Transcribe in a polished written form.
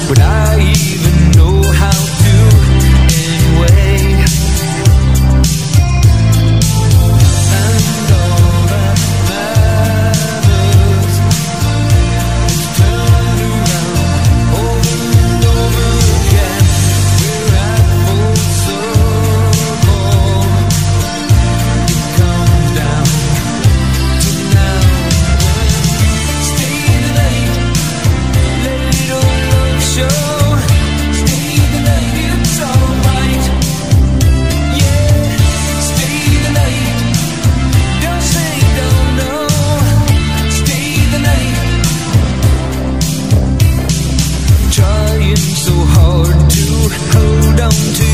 would I even know how to anyway? And all that matters is turned around over and over again. We're at full circle. It comes down to now. Stay the night, let it all love show. Stay the night, it's alright. Yeah, stay the night. Don't say don't know. Stay the night. Trying so hard to hold on to